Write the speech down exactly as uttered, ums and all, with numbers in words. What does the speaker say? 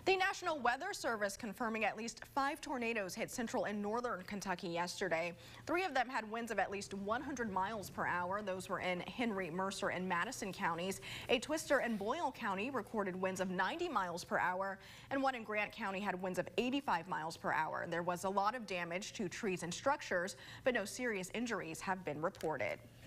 The National Weather Service confirming at least five tornadoes hit central and northern Kentucky yesterday. Three of them had winds of at least one hundred miles per hour. Those were in Henry, Mercer, and Madison counties. A twister in Boyle County recorded winds of ninety miles per hour, and one in Grant County had winds of eighty-five miles per hour. There was a lot of damage to trees and structures, but no serious injuries have been reported.